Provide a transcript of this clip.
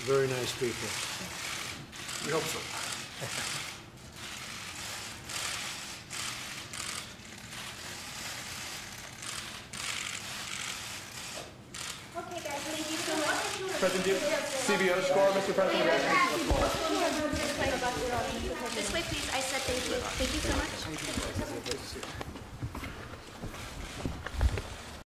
Very nice people. We hope so. Okay, guys, thank you so much. President, CBO score, Mr. President.